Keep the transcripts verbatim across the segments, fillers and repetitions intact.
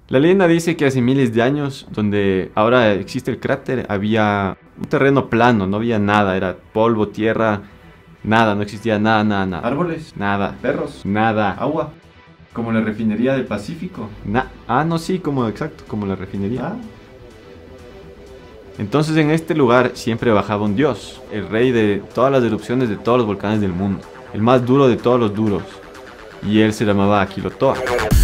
La leyenda dice que hace miles de años, donde ahora existe el cráter, había un terreno plano, no había nada, era polvo, tierra, nada, no existía nada, nada, nada. Árboles, nada. Perros, nada. Agua, como la refinería del Pacífico. Na ah, no, sí, como exacto, como la refinería. Ah. Entonces en este lugar siempre bajaba un dios, el rey de todas las erupciones de todos los volcanes del mundo, el más duro de todos los duros, y él se llamaba Quilotoa.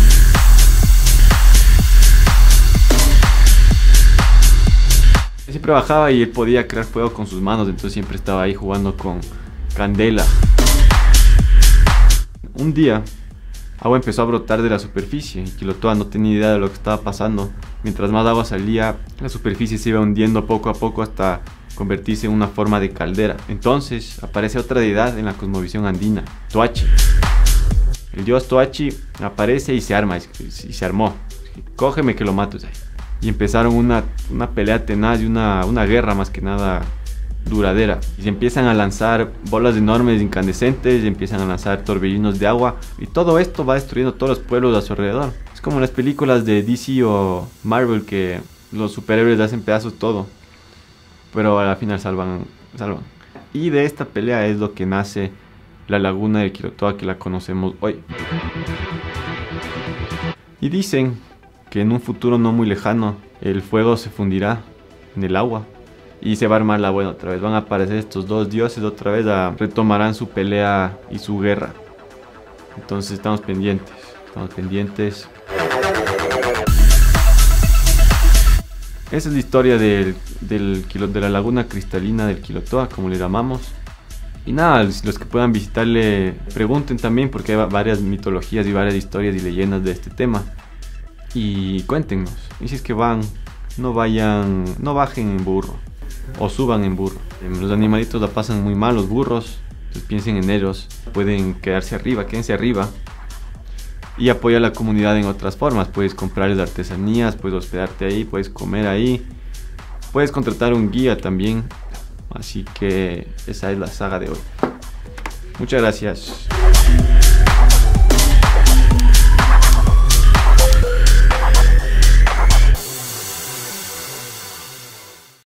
Siempre bajaba y él podía crear fuego con sus manos, entonces siempre estaba ahí jugando con candela. Un día, agua empezó a brotar de la superficie y Quilotoa no tenía idea de lo que estaba pasando. Mientras más agua salía, la superficie se iba hundiendo poco a poco hasta convertirse en una forma de caldera. Entonces aparece otra deidad en la cosmovisión andina, Toachi. El dios Toachi aparece y se arma, y se armó. Cógeme que lo mato. Y empezaron una, una pelea tenaz y una, una guerra más que nada duradera. Y se empiezan a lanzar bolas enormes incandescentes, y empiezan a lanzar torbellinos de agua. Y todo esto va destruyendo todos los pueblos a su alrededor. Es como en las películas de D C o Marvel, que los superhéroes hacen pedazos todo, pero al final salvan, salvan. Y de esta pelea es lo que nace la laguna de Quilotoa que la conocemos hoy. Y dicen que en un futuro no muy lejano el fuego se fundirá en el agua y se va a armar la buena otra vez. Van a aparecer estos dos dioses otra vez, a, retomarán su pelea y su guerra. Entonces estamos pendientes, estamos pendientes. Esa es la historia del, del, de la laguna cristalina del Quilotoa, como le llamamos. Y nada, los que puedan visitarle, pregunten también, porque hay varias mitologías y varias historias y leyendas de este tema. Y cuéntenos. Y si es que van, no vayan, no bajen en burro o suban en burro. Los animalitos la pasan muy mal, los burros. Entonces piensen en ellos. Pueden quedarse arriba, quédense arriba. Y apoya a la comunidad en otras formas. Puedes comprarles artesanías, puedes hospedarte ahí, puedes comer ahí. Puedes contratar un guía también. Así que esa es la saga de hoy. Muchas gracias.